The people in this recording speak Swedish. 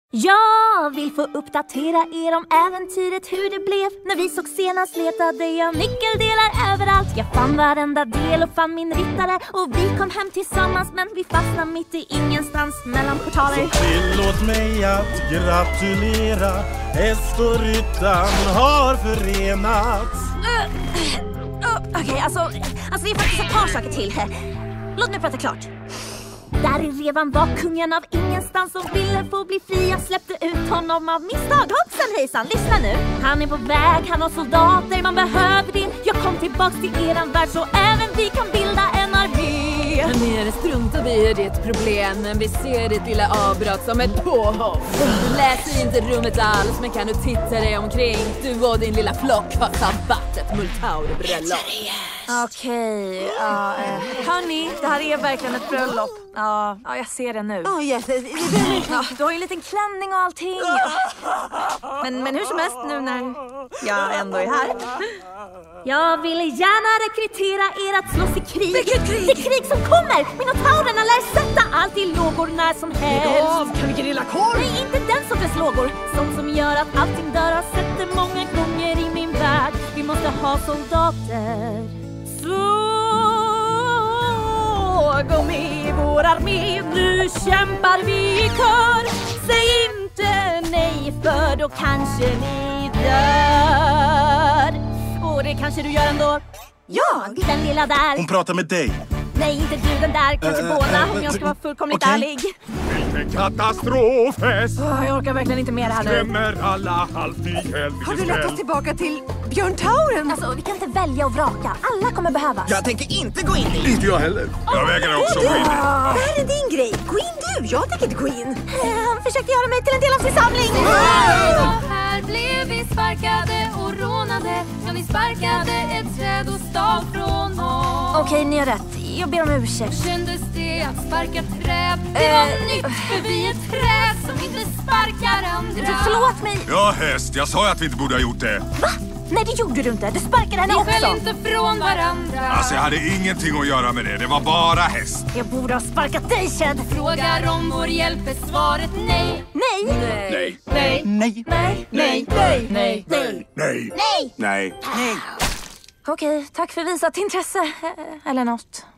Jag vill få uppdatera er om äventyret, hur det blev. När vi såg senast letade jag nyckeldelar överallt. Jag fann varenda del och fann min ryttare. Och vi kom hem tillsammans, men vi fastnade mitt i ingenstans mellan portaler. Så tillåt mig att gratulera. Häst och ryttaren har förenats. Okej, alltså det är faktiskt ett par saker till. Låt mig prata klart. Där i revan var kungen av ingenstans och ville få bli fri. Jag släppte ut honom av misstag. Hoppsan hejsan, lyssna nu. Han är på väg, han har soldater, man behöver det. Jag kom tillbaks till eran värld så även vi kan bilda en armé. Men nere struntar vi i ditt problem, men vi ser ditt lilla avbrott som ett påhopp. Du läser inte rummet alls, men kan du titta dig omkring? Du och din lilla flock har sabbat ett multaurbröllop. Okej, hörni, det här är verkligen ett bröllop. Ja, jag ser det nu. Du har ju en liten klänning och allting. Men hur som helst nu när jag ändå är här. Jag ville gärna rekrytera er att slåss i krig. Vilket krig? Det krig som kommer! Minotaurerna lär sätta allt i lågor när som helst. Kan vi grilla korv? Nej, inte den sortens lågor. Sånt som gör att allting dör. Har sett det många gånger i min värld. Vi måste ha soldater. Så gå med i vår armé. Nu kämpar vi i kör. Säg inte nej, för då kanske ni dör. Och det kanske du gör ändå. Jag, den lilla där. Hon pratar med dig. Nej, inte du, den där. Kanske båda, om jag ska vara fullkomligt ärlig. Vilken katastrofhäst! Jag orkar verkligen inte med det här nu. Skrämmer alla halvt ihjäl. Har du lett oss tillbaka till Björntauren? Alltså, vi kan inte välja och vraka. Alla kommer behövas. Jag tänker inte gå in i. Inte jag heller. Jag vägrar också gå in. Det här är din grej. Gå in du, jag tänker inte gå in. Han försökte göra mig till en del av sin samling. Och här blev vi sparkade och rånade. Ja, ni sparkade ett träd och stal från oss. Okej, ni har rätt. Jag ber om ursäkt. Kändes det att sparka träd? Det var nytt, för vi är träd som inte sparkar andra. Förlåt mig. Ja, häst. Jag sa ju att vi inte borde ha gjort det. Va? Nej, det gjorde du inte. Du sparkade henne Vi också. föll inte från varandra. Alltså, jag hade ingenting att göra med det. Det var bara häst. Jag borde ha sparkat dig, Chad. Frågar om vår hjälp är svaret nej. Nej. Nej. Nej. Nej. Nej. Nej. Nej. Nej. Nej. Nej. Nej. Nej. Okej, tack för visat intresse. Eller något.